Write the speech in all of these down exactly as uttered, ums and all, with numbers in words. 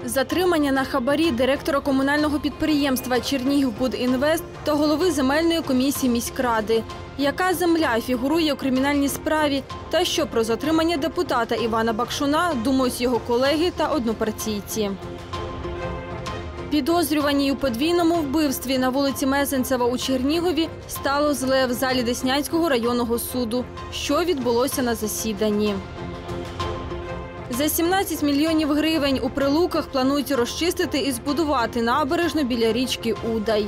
Затримання на хабарі директора комунального підприємства «Чернігівбудінвест» та голови земельної комісії міськради. Яка земля фігурує у кримінальній справі та що про затримання депутата Івана Бакшуна думають його колеги та однопартійці. Підозрюваній у подвійному вбивстві на вулиці Мезенцева у Чернігові стало зле в залі Деснянського районного суду. Що відбулося на засіданні? За сімнадцять мільйонів гривень у Прилуках планують розчистити і збудувати набережну біля річки Удай.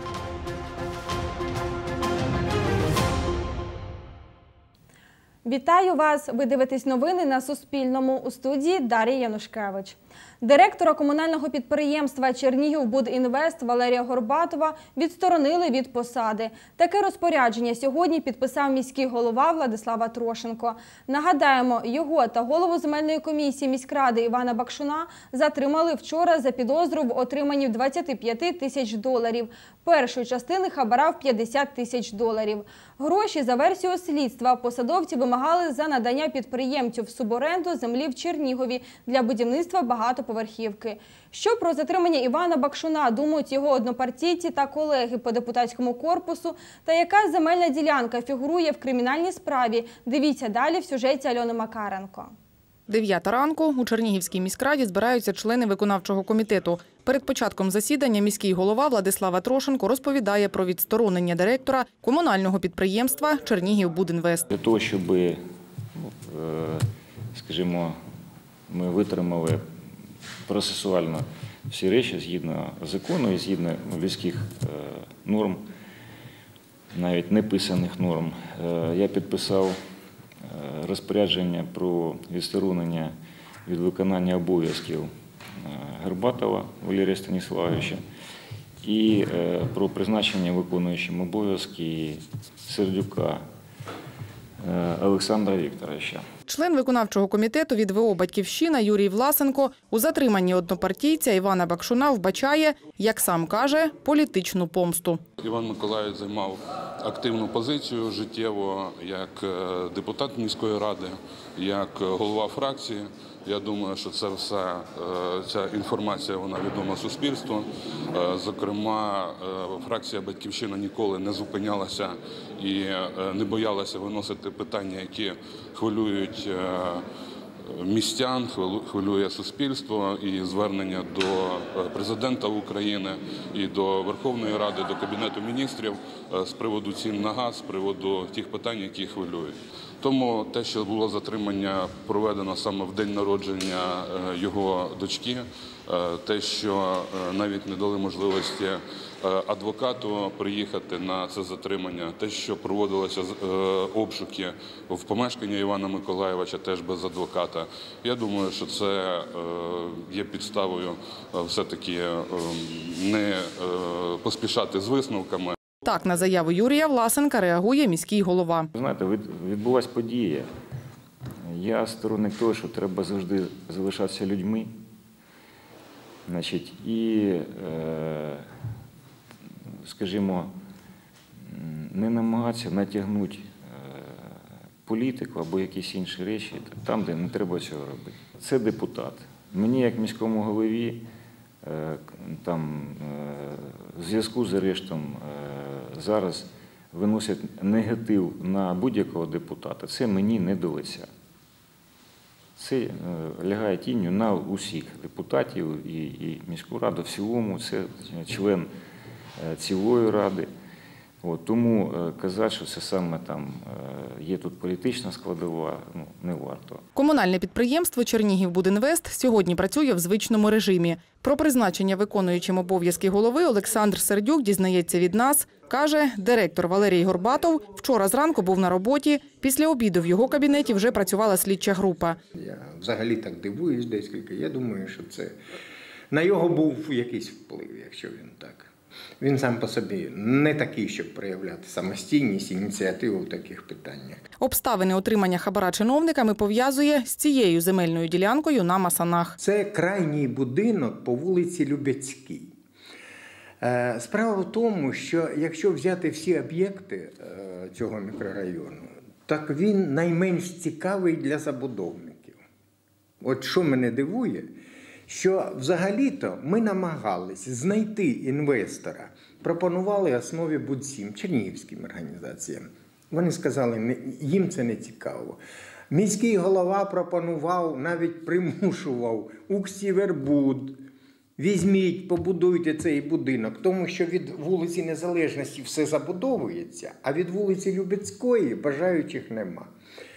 Вітаю вас! Ви дивитесь новини на Суспільному. У студії Дар'я Янушкевич. Директора комунального підприємства «Чернігівбудінвест» Валерія Горбатова відсторонили від посади. Таке розпорядження сьогодні підписав міський голова Владислав Атрошенко. Нагадаємо, його та голову земельної комісії міськради Івана Бакшуна затримали вчора за підозру в отриманні двадцяти п'яти тисяч доларів. Першої частини хабара в п'ятдесят тисяч доларів. Гроші, за версією слідства, посадовці вимагали за надання підприємцю в суборенду землі в Чернігові для будівництва багатоповерхівки. Що про затримання Івана Бакшуна думають його однопартійці та колеги по депутатському корпусу, та яка земельна ділянка фігурує в кримінальній справі, дивіться далі в сюжеті Альони Макаренко. Дев'ята ранку у Чернігівській міськраді збираються члени виконавчого комітету. Перед початком засідання міський голова Владислав Атрошенко розповідає про відсторонення директора комунального підприємства «Чернігівбудінвест». Для того, щоб, скажімо, ми витримали процесуально всі речі згідно закону і згідно людських норм, навіть неписаних норм, я підписав розпорядження про відсторонення від виконання обов'язків Горбатова Валерія Станіславовича і про призначення виконуючим обов'язки Сердюка Олександра Вікторовича. Член виконавчого комітету від ВО «Батьківщина» Юрій Власенко у затриманні однопартійця Івана Бакшуна вбачає, як сам каже, політичну помсту. Іван Миколаївич займав активну позицію життєво як депутат міської ради, як голова фракції. Я думаю, що це все, ця інформація вона відома суспільству. Зокрема, фракція «Батьківщина» ніколи не зупинялася і не боялася виносити питання, які хвилюють містян, хвилює суспільство, і звернення до президента України і до Верховної Ради, до Кабінету міністрів з приводу цін на газ, з приводу тих питань, які хвилюють. Тому те, що було затримання проведено саме в день народження його дочки, те, що навіть не дали можливості адвокату приїхати на це затримання, те, що проводилися обшуки в помешканні Івана Миколаївича теж без адвоката. Я думаю, що це є підставою все-таки не поспішати з висновками. Так, на заяву Юрія Власенка реагує міський голова. Знаєте, відбулася подія. Я сторонник того, що треба завжди залишатися людьми. Значить, і, скажімо, не намагатися натягнути політику або якісь інші речі там, де не треба цього робити. Це депутат. Мені, як міському голові, там, в зв'язку з арештом зараз виносять негатив на будь-якого депутата. Це мені не до лиця. Це лягає тінню на усіх депутатів і, і міську раду в цілому. Це член цілої ради. От, тому казати, що це саме там є тут політична складова, ну, не варто. Комунальне підприємство «Чернігівбудінвест» сьогодні працює в звичному режимі. Про призначення виконуючим обов'язки голови Олександр Сердюк дізнається від нас. Каже, директор Валерій Горбатов вчора зранку був на роботі. Після обіду в його кабінеті вже працювала слідча група. Я взагалі так дивуюсь декілька. Я думаю, що це на його був якийсь вплив, якщо він так. Він сам по собі не такий, щоб проявляти самостійність, ініціативу в таких питаннях. Обставини отримання хабара чиновниками пов'язує з цією земельною ділянкою на Масанах. Це крайній будинок по вулиці Любецькій. Справа в тому, що якщо взяти всі об'єкти цього мікрорайону, так він найменш цікавий для забудовників. От що мене дивує, що взагалі-то ми намагались знайти інвестора, пропонували основі Будсім, чернігівським організаціям. Вони сказали, їм це не цікаво. Міський голова пропонував, навіть примушував Укрсівербуд, візьміть, побудуйте цей будинок, тому що від вулиці Незалежності все забудовується, а від вулиці Любецької бажаючих нема.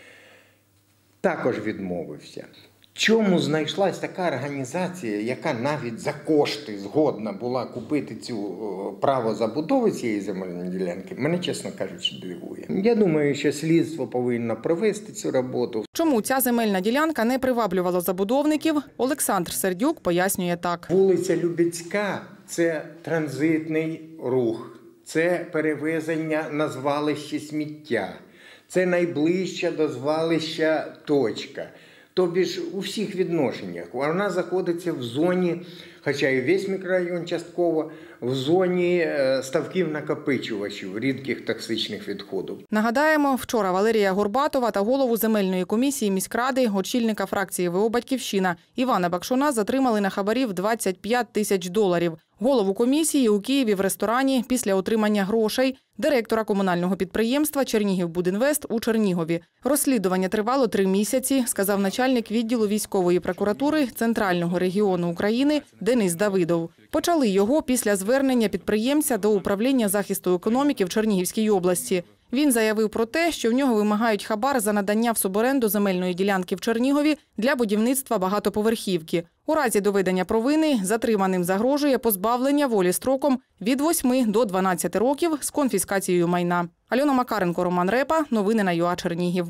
Також відмовився. Чому знайшлась така організація, яка навіть за кошти згодна була купити цю право забудови цієї земельної ділянки, мене, чесно кажучи, дивує. Я думаю, що слідство повинно провести цю роботу. Чому ця земельна ділянка не приваблювала забудовників, Олександр Сердюк пояснює так. Вулиця Любецька – це транзитний рух, це перевезення на звалище сміття, це найближча до звалища точка. Тобі ж у всіх відношеннях. Вона знаходиться в зоні, хоча і весь мікрорайон частково, в зоні ставків-накопичувачів рідких токсичних відходів. Нагадаємо, вчора Валерія Горбатова та голову земельної комісії міськради, очільника фракції ВО «Батьківщина» Івана Бакшуна затримали на хабарі в двадцять п'ять тисяч доларів. Голову комісії у Києві в ресторані після отримання грошей директора комунального підприємства «Чернігівбудінвест» у Чернігові. Розслідування тривало три місяці, сказав начальник відділу військової прокуратури Центрального регіону України Денис Давидов. Почали його після звернення підприємця до управління захисту економіки в Чернігівській області. Він заявив про те, що в нього вимагають хабар за надання в суборенду земельної ділянки в Чернігові для будівництва багатоповерхівки. У разі доведення провини затриманим загрожує позбавлення волі строком від восьми до дванадцяти років з конфіскацією майна. Альона Макаренко, Роман Репа. Новини на ЮА Чернігів.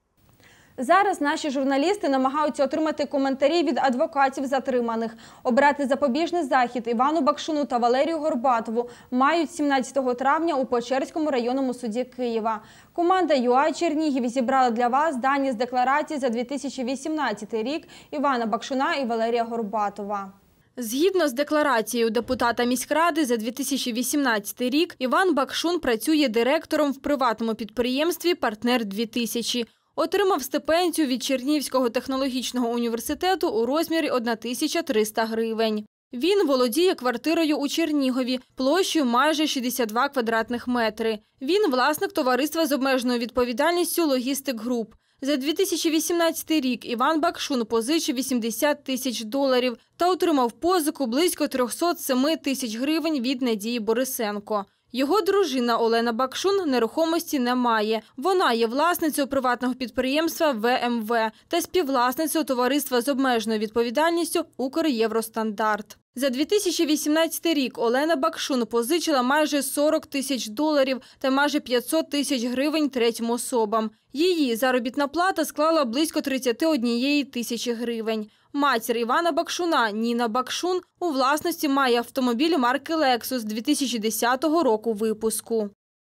Зараз наші журналісти намагаються отримати коментарі від адвокатів затриманих. Обрати запобіжний захід Івану Бакшуну та Валерію Горбатову мають сімнадцятого травня у Печерському районному суді Києва. Команда ЮА Чернігів зібрала для вас дані з декларації за дві тисячі вісімнадцятий рік Івана Бакшуна і Валерія Горбатова. Згідно з декларацією депутата міськради за дві тисячі вісімнадцятий рік, Іван Бакшун працює директором в приватному підприємстві «Партнер дві тисячі». Отримав стипендію від Чернігівського технологічного університету у розмірі тисяча триста гривень. Він володіє квартирою у Чернігові площею майже шістдесят два квадратних метри. Він власник товариства з обмеженою відповідальністю «Логістик Груп». За дві тисячі вісімнадцятий рік Іван Бакшун позичив вісімдесят тисяч доларів та отримав позику близько триста сім тисяч гривень від Надії Борисенко. Його дружина Олена Бакшун нерухомості не має. Вона є власницею приватного підприємства «Ве Ем Ве» та співвласницею товариства з обмеженою відповідальністю «Укрєвростандарт». За дві тисячі вісімнадцятий рік Олена Бакшун позичила майже сорок тисяч доларів та майже п'ятсот тисяч гривень третім особам. Її заробітна плата склала близько тридцять однієї тисячі гривень. Матір Івана Бакшуна Ніна Бакшун у власності має автомобіль марки «Лексус» дві тисячі десятого року випуску.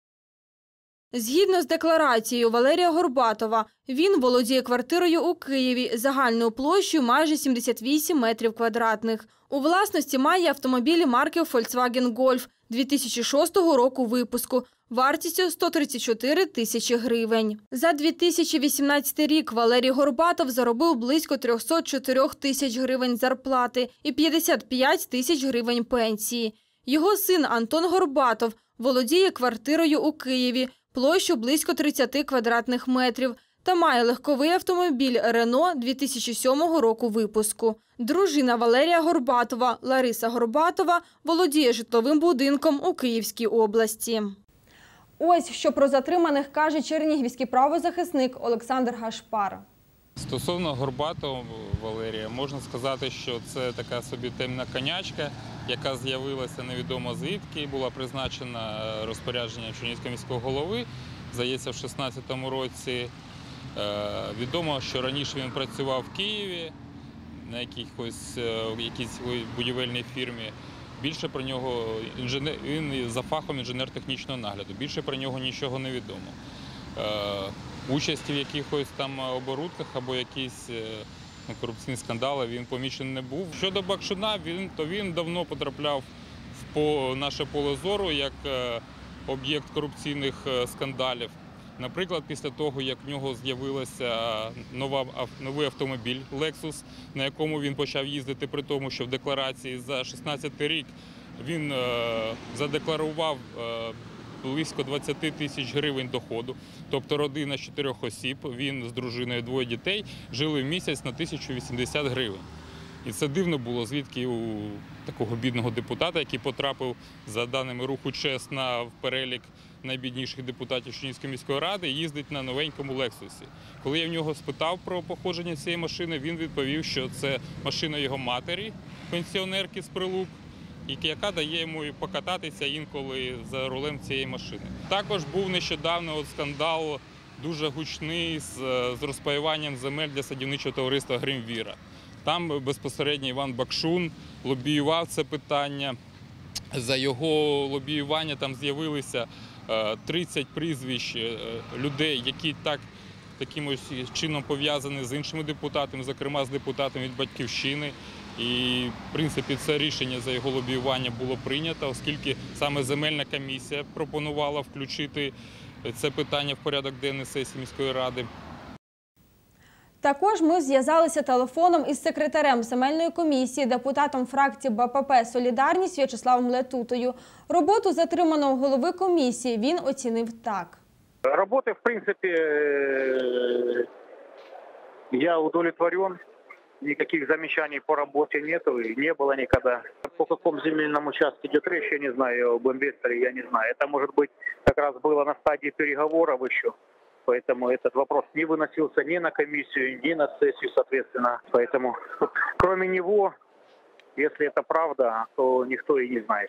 Згідно з декларацією Валерія Горбатова, він володіє квартирою у Києві загальною площею майже сімдесят вісім метрів квадратних. У власності має автомобілі марки Volkswagen Golf дві тисячі шостого року випуску вартістю сто тридцять чотири тисячі гривень. За дві тисячі вісімнадцятий рік Валерій Горбатов заробив близько триста чотири тисяч гривень зарплати і п'ятдесят п'ять тисяч гривень пенсії. Його син Антон Горбатов володіє квартирою у Києві площу близько тридцять квадратних метрів та має легковий автомобіль «Рено» дві тисячі сьомого року випуску. Дружина Валерія Горбатова Лариса Горбатова володіє житловим будинком у Київській області. Ось що про затриманих каже чернігівський правозахисник Олександр Гашпар. Стосовно Горбатова Валерія, можна сказати, що це така собі темна конячка, яка з'явилася невідомо звідки, була призначена розпорядженням Чернігівського міського голови, здається, в шістнадцятому році. Відомо, що раніше він працював в Києві на якійсь, якійсь будівельній фірмі. Більше про нього, інженер, він за фахом інженер-технічного нагляду, більше про нього нічого не відомо. Участі в якихось там оборудках або якісь ну, корупційні скандали він помічений не був. Щодо Бакшуна, він, то він давно потрапляв в по, наше поле зору як об'єкт корупційних скандалів. Наприклад, після того, як в нього з'явився нова, новий автомобіль Lexus, на якому він почав їздити, при тому, що в декларації за шістнадцятий рік він е, задекларував е, близько двадцять тисяч гривень доходу. Тобто родина з чотирьох осіб, він з дружиною, двоє дітей, жили в місяць на тисячу вісімдесят гривень. І це дивно було, звідки у такого бідного депутата, який потрапив, за даними руху «Чесна», в перелік найбідніших депутатів Чернігівської міської ради, їздить на новенькому «Лексусі». Коли я в нього спитав про походження цієї машини, він відповів, що це машина його матері, пенсіонерки з Прилук, яка дає йому покататися інколи за рулем цієї машини. Також був нещодавно от скандал дуже гучний з, з розпаюванням земель для садівничого товариства «Гримвіра». Там безпосередньо Іван Бакшун лобіював це питання. За його лобіювання там з'явилися тридцять прізвищ людей, які так, таким ось чином пов'язані з іншими депутатами, зокрема з депутатом від «Батьківщини». І, в принципі, це рішення за його лобіювання було прийнято, оскільки саме земельна комісія пропонувала включити це питання в порядок денний сесії міської ради. Також ми зв'язалися телефоном із секретарем земельної комісії, депутатом фракції БПП «Солідарність» В'ячеславом Летутою. Роботу затриманого голови комісії він оцінив так. Роботи, в принципі, я удовлетворен. Никаких замечаний по работе нету и не было никогда. По какому земельному участку идет речь, я не знаю, об инвесторе я не знаю. Это, может быть, как раз было на стадии переговоров еще. Поэтому этот вопрос не выносился ни на комиссию, ни на сессию, соответственно. Поэтому, кроме него, если это правда, то никто и не знает.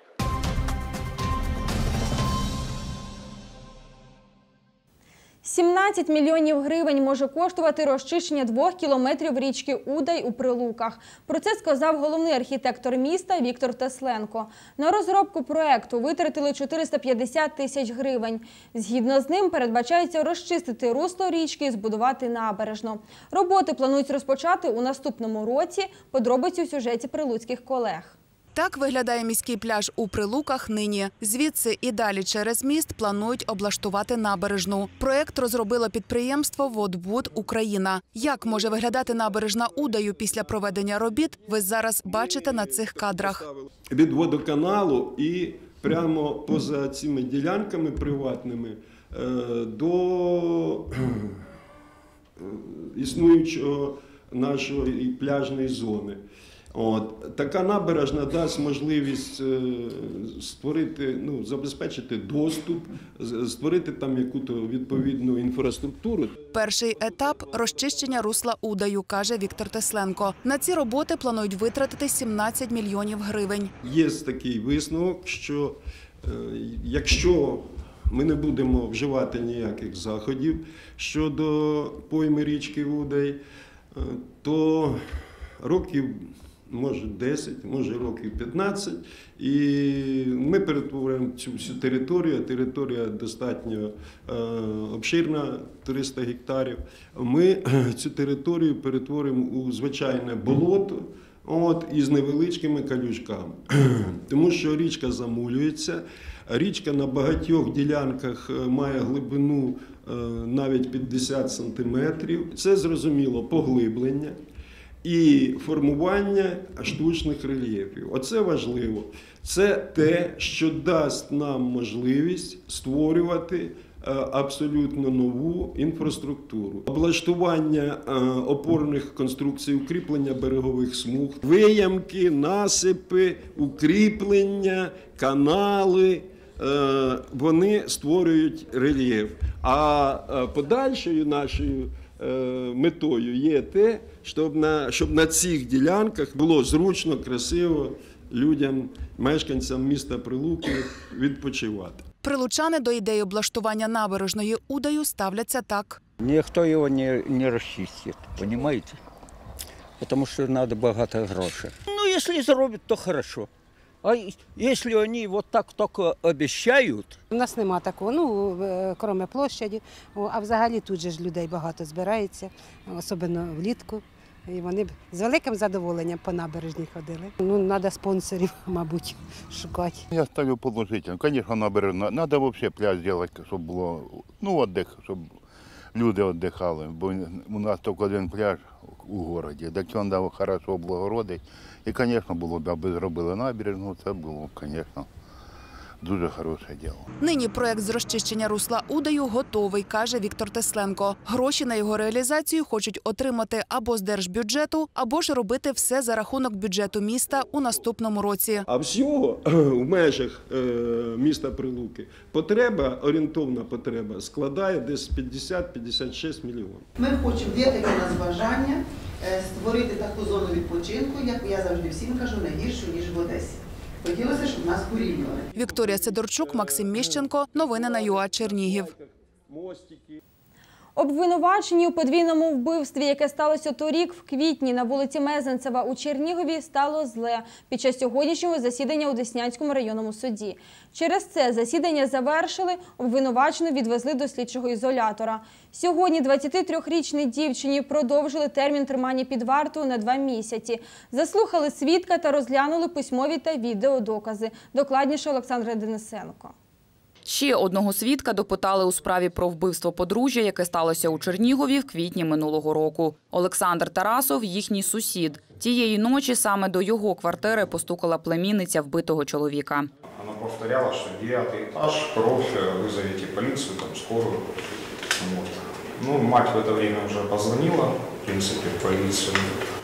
сімнадцять мільйонів гривень може коштувати розчищення двох кілометрів річки Удай у Прилуках. Про це сказав головний архітектор міста Віктор Тесленко. На розробку проекту витратили чотириста п'ятдесят тисяч гривень. Згідно з ним передбачається розчистити русло річки і збудувати набережну. Роботи планують розпочати у наступному році. Подробиці у сюжеті прилуцьких колег. Так виглядає міський пляж у Прилуках нині. Звідси і далі через міст планують облаштувати набережну. Проєкт розробило підприємство «Водбуд Україна». Як може виглядати набережна Удаю після проведення робіт, ви зараз бачите на цих кадрах. Від водоканалу і прямо поза цими ділянками приватними до існуючого нашої пляжної зони. От. Така набережна дасть можливість створити, ну, забезпечити доступ, створити там яку-то відповідну інфраструктуру. Перший етап – розчищення русла Удаю, каже Віктор Тесленко. На ці роботи планують витратити сімнадцять мільйонів гривень. Є такий висновок, що е, якщо ми не будемо вживати ніяких заходів щодо пойми річки Удай, е, то років може десять, може років п'ятнадцять, і ми перетворимо цю всю територію, територія достатньо е, обширна, триста гектарів, ми цю територію перетворимо у звичайне болото, от, із невеличкими калюжками. Тому що річка замулюється, річка на багатьох ділянках має глибину е, навіть п'ятдесят сантиметрів, це зрозуміло поглиблення і формування штучних рельєфів. Оце важливо. Це те, що дасть нам можливість створювати абсолютно нову інфраструктуру. Облаштування опорних конструкцій, укріплення берегових смуг, виямки, насипи, укріплення, канали – вони створюють рельєф. А подальшою нашою метою є те, щоб на, щоб на цих ділянках було зручно, красиво людям, мешканцям міста Прилуки відпочивати. Прилучани до ідеї облаштування набережної Удаю ставляться так. Ніхто його не, не розчистить, розумієте? Тому що треба багато грошей. Ну, якщо зроблять, то добре. А якщо вони вот так тільки обіцяють? У нас нема такого, ну, крім площаді, а взагалі тут же ж людей багато збирається, особливо влітку. І вони б з великим задоволенням по набережні ходили. Ну, треба спонсорів, мабуть, шукати. Я ставлю положительно. Конечно, набережна. Надо вообще пляж зробити, щоб було, ну, отдых, щоб люди віддихали. Бо у нас тільки один пляж у місті. Так його треба хорошо облагородити. І, звісно, було б, аби зробили набережну, це було б, звісно, дуже хороше діло. Нині проект з розчищення русла Удаю готовий, каже Віктор Тесленко. Гроші на його реалізацію хочуть отримати або з держбюджету, або ж робити все за рахунок бюджету міста у наступному році. А всього в межах міста Прилуки потреба, орієнтовна потреба, складає десь п'ятдесят - п'ятдесят шість мільйонів. Ми хочемо, є таке у нас бажання створити таку зону відпочинку, як я завжди всім кажу, не гіршу, ніж в Одесі. Хотілося, щоб нас порівнювали. Вікторія Сидорчук, Максим Міщенко. Новини на ЮА Чернігів. Обвинувачені у подвійному вбивстві, яке сталося торік в квітні на вулиці Мезенцева у Чернігові, стало зле під час сьогоднішнього засідання у Деснянському районному суді. Через це засідання завершили, обвинувачену відвезли до слідчого ізолятора. Сьогодні двадцятитрирічній дівчині продовжили термін тримання під вартою на два місяці. Заслухали свідка та розглянули письмові та відеодокази. Докладніше Олександра Денисенко. Ще одного свідка допитали у справі про вбивство подружжя, яке сталося у Чернігові в квітні минулого року. Олександр Тарасов – їхній сусід. Тієї ночі саме до його квартири постукала племінниця вбитого чоловіка. Вона повторяла, що дев'ятий етаж, кров, визовіть поліцію, там, скорую. Вот. Ну, мать в это время уже позвонила, в принципе, в полицию.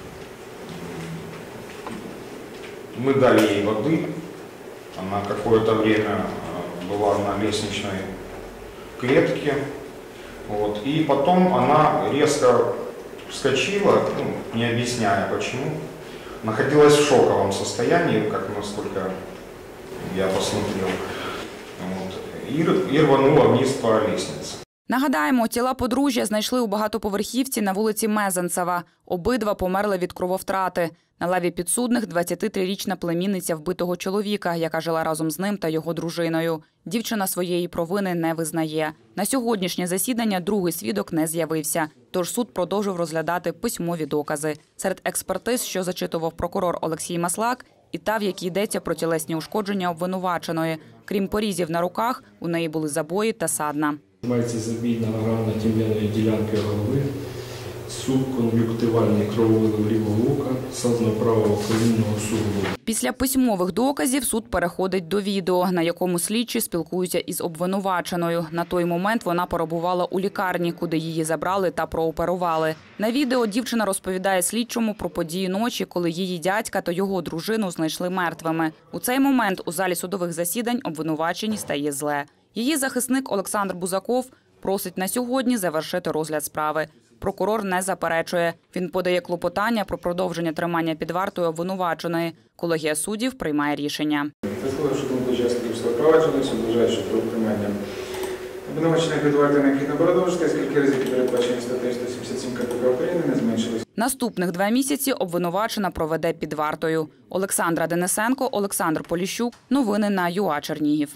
Мы дали ей воды. Она какое-то время была на лестничной клетке. Вот. И потом она резко вскочила, ну, не объясняя почему. Находилась в шоковом состоянии, как насколько я посмотрел. Вот. И, и рванула вниз по лестнице. Нагадаємо, тіла подружжя знайшли у багатоповерхівці на вулиці Мезенцева. Обидва померли від крововтрати. На лаві підсудних двадцятитрирічна племінниця вбитого чоловіка, яка жила разом з ним та його дружиною. Дівчина своєї провини не визнає. На сьогоднішнє засідання другий свідок не з'явився. Тож суд продовжив розглядати письмові докази. Серед експертиз, що зачитував прокурор Олексій Маслак, і та, в якій йдеться про тілесні ушкодження обвинуваченої. Крім порізів на руках, у неї були забої та садна. Мається забій на гранно-тім'яної ділянки голови, субкон'юктивальний крововилив лівого ока, садно правого колінного суглобу. Після письмових доказів суд переходить до відео, на якому слідчі спілкуються із обвинуваченою. На той момент вона перебувала у лікарні, куди її забрали та прооперували. На відео дівчина розповідає слідчому про події ночі, коли її дядька та його дружину знайшли мертвими. У цей момент у залі судових засідань обвинуваченій стає зле. Її захисник Олександр Бузаков просить на сьогодні завершити розгляд справи. Прокурор не заперечує. Він подає клопотання про продовження тримання під вартою обвинуваченої. Колегія суддів приймає рішення. Висловивши думку учасників провадження, суд вважає, що про тримання обвинуваченої під вартою необхідно продовжити, оскільки ризики, передбачені статтею сто сімдесят сім КПК України, не зменшились. Наступних два місяці обвинувачена проведе під вартою. Олександра Денисенко, Олександр Поліщук. Новини на ЮА Чернігів.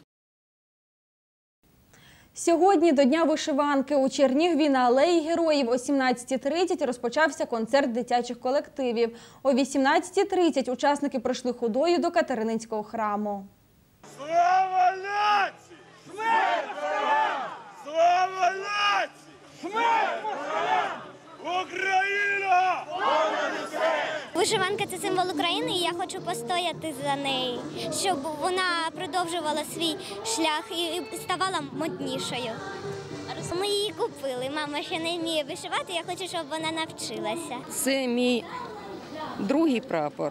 Сьогодні до Дня вишиванки у Чернігові на Алеї Героїв о сімнадцятій тридцять розпочався концерт дитячих колективів. О вісімнадцятій тридцять учасники прийшли ходою до Катерининського храму. Слава нації! Смерть ворогам! Слава нації! Смерть ворогам! Україна! Вишиванка – це символ України, і я хочу постояти за неї, щоб вона продовжувала свій шлях і ставала моднішою. Ми її купили. Мама ще не вміє вишивати, я хочу, щоб вона навчилася. Це мій другий прапор.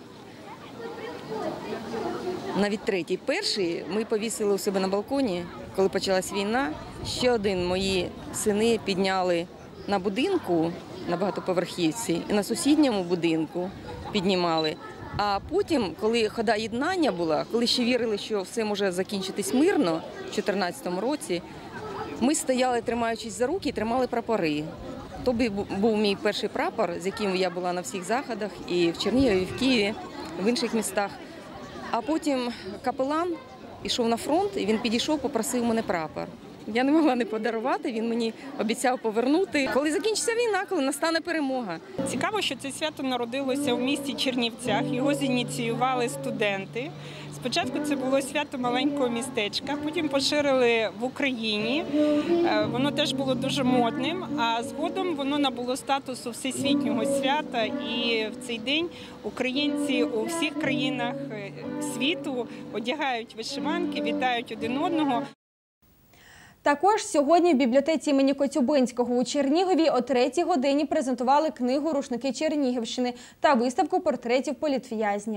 Навіть третій. Перший ми повісили у себе на балконі, коли почалась війна. Ще один мої сини підняли на будинку, на багатоповерхівці, і на сусідньому будинку піднімали. А потім, коли хода єднання була, коли ще вірили, що все може закінчитись мирно, в дві тисячі чотирнадцятому році, ми стояли, тримаючись за руки, і тримали прапори. То був мій перший прапор, з яким я була на всіх заходах, і в Чернігові, і в Києві, в інших містах. А потім капелан йшов на фронт, і він підійшов, попросив мене прапор. Я не могла не подарувати, він мені обіцяв повернути. Коли закінчиться війна, коли настане перемога. Цікаво, що це свято народилося в місті Чернівцях, його зініціювали студенти. Спочатку це було свято маленького містечка, потім поширили в Україні. Воно теж було дуже модним, а згодом воно набуло статусу всесвітнього свята. І в цей день українці у всіх країнах світу одягають вишиванки, вітають один одного. Також сьогодні в бібліотеці імені Коцюбинського у Чернігові о третій годині презентували книгу «Рушники Чернігівщини» та виставку портретів політв'язнів.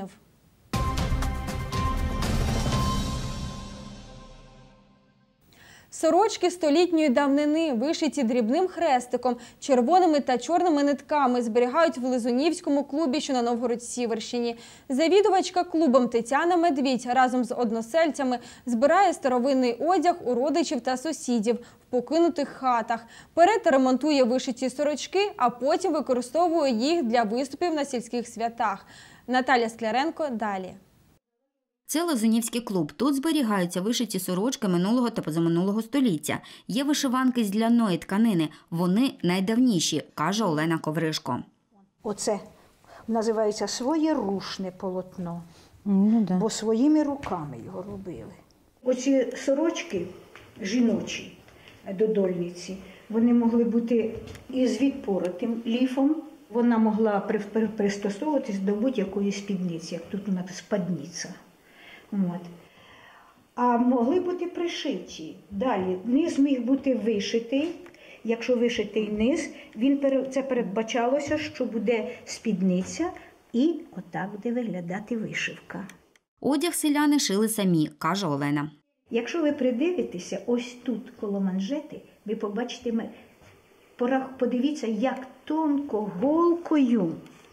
Сорочки столітньої давнини, вишиті дрібним хрестиком, червоними та чорними нитками, зберігають в Лизунівському клубі, що на Новгород-Сіверщині. Завідувачка клубом Тетяна Медвідь разом з односельцями збирає старовинний одяг у родичів та сусідів в покинутих хатах. Перед ремонтує вишиті сорочки, а потім використовує їх для виступів на сільських святах. Наталя Скляренко далі. Це Лизунівський клуб. Тут зберігаються вишиті сорочки минулого та позаминулого століття. Є вишиванки з ляної тканини. Вони найдавніші, каже Олена Ковришко. Оце називається своєрушне полотно, ну, да. бо своїми руками його робили. Оці сорочки жіночі, додольниці, вони могли бути із відпоротим ліфом. Вона могла пристосовуватись до будь-якої спідниці, як тут у нас спадниця. От. А могли бути пришиті. Далі, низ міг бути вишитий. Якщо вишитий низ, він, це передбачалося, що буде спідниця і отак буде виглядати вишивка. Одяг селяни шили самі, каже Олена. Якщо ви придивитеся, ось тут коло манжети, ви побачите, подивіться, як тонко голкою,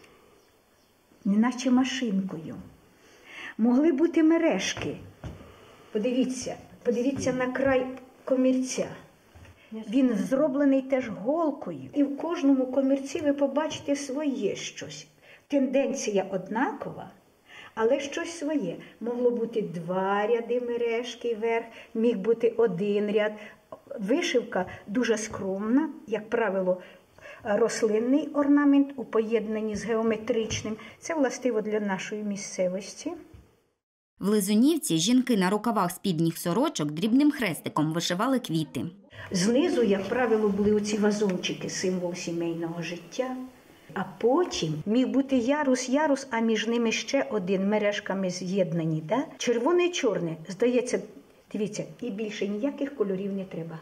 неначе машинкою. Могли бути мережки. Подивіться, подивіться на край комірця. Він зроблений теж голкою. І в кожному комірці ви побачите своє щось. Тенденція однакова, але щось своє. Могло бути два ряди мережки вверх, міг бути один ряд. Вишивка дуже скромна, як правило, рослинний орнамент у поєднанні з геометричним. Це властиво для нашої місцевості. В Лизунівці жінки на рукавах спідніх сорочок дрібним хрестиком вишивали квіти. Знизу, як правило, були оці вазончики, символ сімейного життя. А потім міг бути ярус-ярус, а між ними ще один, мережками з'єднані. Да? Червоне і чорне, здається, дивіться, і більше ніяких кольорів не треба.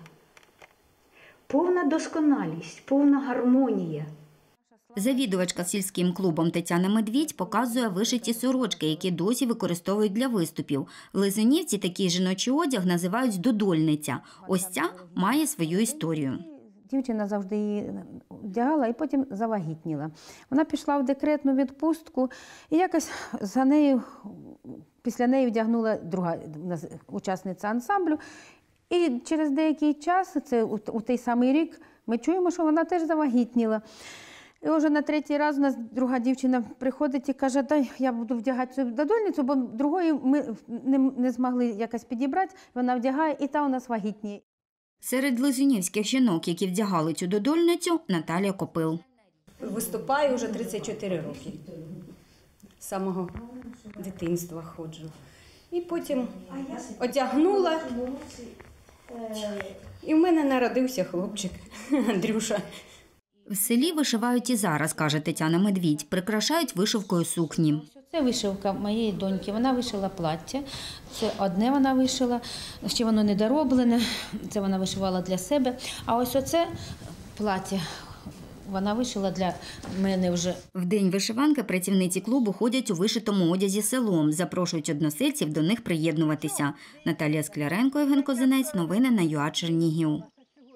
Повна досконалість, повна гармонія. Завідувачка сільським клубом Тетяна Медвідь показує вишиті сорочки, які досі використовують для виступів. В Лизунівці такий жіночий одяг називають «додольниця». Ось ця має свою історію. Дівчина завжди її вдягала і потім завагітніла. Вона пішла в декретну відпустку і якось за нею, після неї вдягнула друга учасниця ансамблю. І через деякий час, це у той самий рік, ми чуємо, що вона теж завагітніла. І вже на третій раз у нас друга дівчина приходить і каже, дай я буду вдягати цю додольницю, бо другої ми не, не змогли якось підібрати. Вона вдягає, і та у нас вагітніє. Серед лизунівських жінок, які вдягали цю додольницю, Наталія Копил. Виступаю вже тридцять чотири роки. З самого дитинства ходжу. І потім одягнула, і в мене народився хлопчик Андрюша. В селі вишивають і зараз, каже Тетяна Медвідь, прикрашають вишивкою сукні. Це вишивка моєї доньки, вона вишила плаття, це одне вона вишила, ще воно недороблене, це вона вишивала для себе, а ось оце плаття вона вишила для мене вже. В день вишиванки працівниці клубу ходять у вишитому одязі селом, запрошують односельців до них приєднуватися. Наталія Скляренко, Євген Козинець, новини на ЮА Чернігів.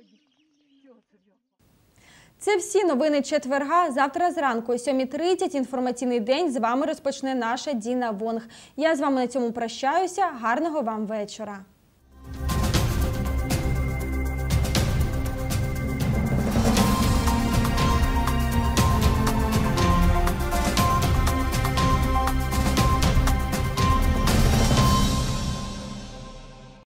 Це всі новини четверга. Завтра зранку о сьомій тридцять інформаційний день з вами розпочне наша Діна Вонг. Я з вами на цьому прощаюся. Гарного вам вечора.